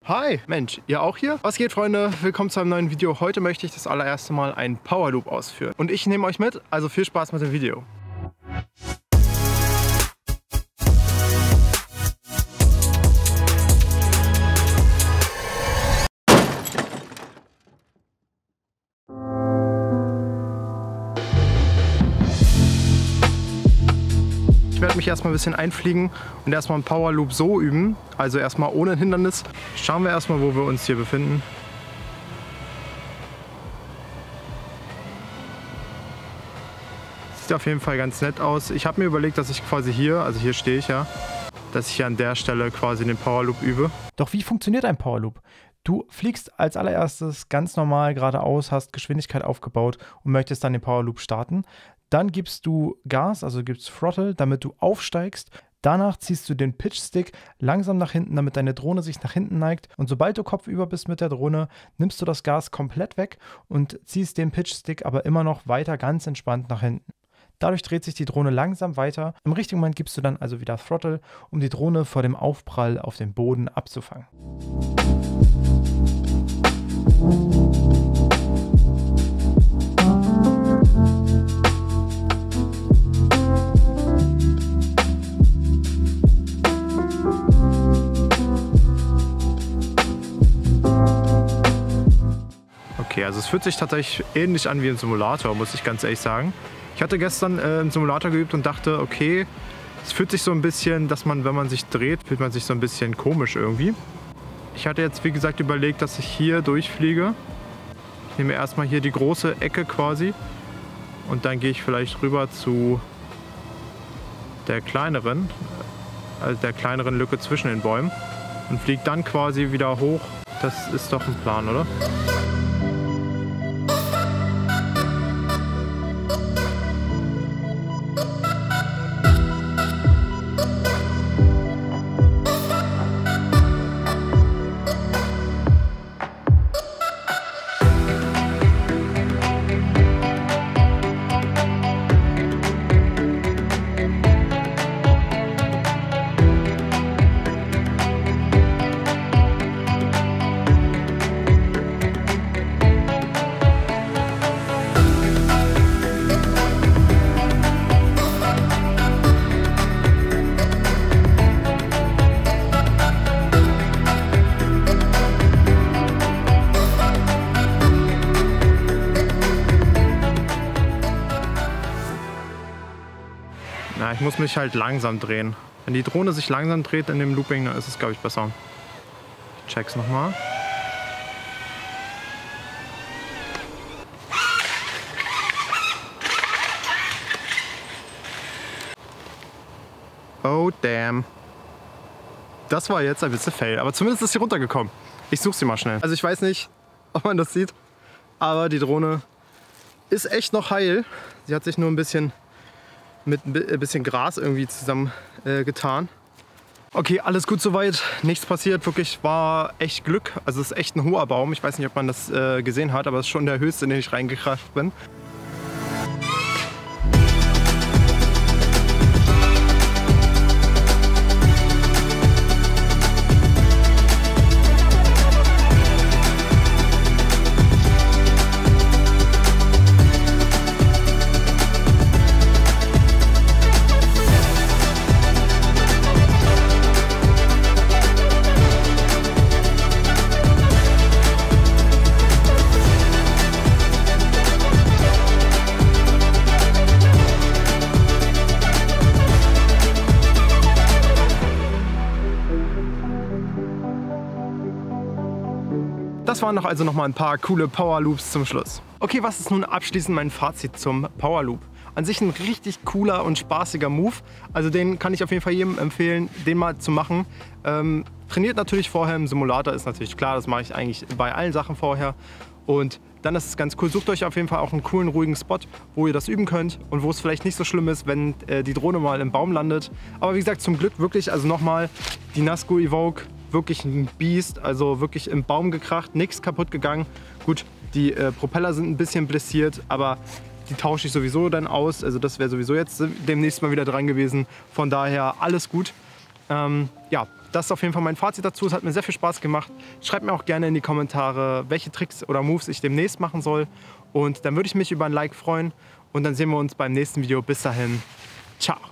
Hi, Mensch, ihr auch hier? Was geht, Freunde? Willkommen zu einem neuen Video. Heute möchte ich das allererste Mal einen Power Loop ausführen. Und ich nehme euch mit, also viel Spaß mit dem Video. Ich werde mich erstmal ein bisschen einfliegen und erstmal einen Power Loop so üben, also erstmal ohne Hindernis. Schauen wir erstmal, wo wir uns hier befinden. Sieht auf jeden Fall ganz nett aus. Ich habe mir überlegt, dass ich quasi hier, also hier stehe ich ja, dass ich hier an der Stelle quasi den Power Loop übe. Doch wie funktioniert ein Power Loop? Du fliegst als allererstes ganz normal geradeaus, hast Geschwindigkeit aufgebaut und möchtest dann den Power Loop starten. Dann gibst du Gas, also gibst Throttle, damit du aufsteigst. Danach ziehst du den Pitch-Stick langsam nach hinten, damit deine Drohne sich nach hinten neigt. Und sobald du kopfüber bist mit der Drohne, nimmst du das Gas komplett weg und ziehst den Pitch-Stick aber immer noch weiter ganz entspannt nach hinten. Dadurch dreht sich die Drohne langsam weiter. Im richtigen Moment gibst du dann also wieder Throttle, um die Drohne vor dem Aufprall auf den Boden abzufangen. Okay, also es fühlt sich tatsächlich ähnlich an wie im Simulator, muss ich ganz ehrlich sagen. Ich hatte gestern im Simulator geübt und dachte, okay, es fühlt sich so ein bisschen, dass man, wenn man sich dreht, fühlt man sich so ein bisschen komisch irgendwie. Ich hatte jetzt, wie gesagt, überlegt, dass ich hier durchfliege. Ich nehme erstmal hier die große Ecke quasi und dann gehe ich vielleicht rüber zu der kleineren, also der kleineren Lücke zwischen den Bäumen und fliege dann quasi wieder hoch. Das ist doch ein Plan, oder? Ja, ich muss mich halt langsam drehen. Wenn die Drohne sich langsam dreht in dem Looping, dann ist es, glaube ich, besser. Ich check's nochmal. Oh, damn. Das war jetzt ein bisschen Fail, aber zumindest ist sie runtergekommen. Ich suche sie mal schnell. Also ich weiß nicht, ob man das sieht, aber die Drohne ist echt noch heil. Sie hat sich nur ein bisschen mit ein bisschen Gras irgendwie zusammen getan. Okay, alles gut soweit, nichts passiert, wirklich war echt Glück. Also es ist echt ein hoher Baum, ich weiß nicht, ob man das gesehen hat, aber es ist schon der höchste, in den ich reingekracht bin. Das waren also noch mal ein paar coole Power Loops zum Schluss. Okay, was ist nun abschließend mein Fazit zum Power Loop? An sich ein richtig cooler und spaßiger Move. Also den kann ich auf jeden Fall jedem empfehlen, den mal zu machen. Trainiert natürlich vorher im Simulator, ist natürlich klar, das mache ich eigentlich bei allen Sachen vorher. Und dann ist es ganz cool, sucht euch auf jeden Fall auch einen coolen, ruhigen Spot, wo ihr das üben könnt und wo es vielleicht nicht so schlimm ist, wenn die Drohne mal im Baum landet. Aber wie gesagt, zum Glück wirklich, also nochmal, die Nasco Evoke, wirklich ein Biest, also wirklich im Baum gekracht, nichts kaputt gegangen. Gut, die Propeller sind ein bisschen blessiert, aber die tausche ich sowieso dann aus. Also das wäre sowieso jetzt demnächst mal wieder dran gewesen. Von daher alles gut. Ja, das ist auf jeden Fall mein Fazit dazu. Es hat mir sehr viel Spaß gemacht. Schreibt mir auch gerne in die Kommentare, welche Tricks oder Moves ich demnächst machen soll. Und dann würde ich mich über ein Like freuen. Und dann sehen wir uns beim nächsten Video. Bis dahin, ciao.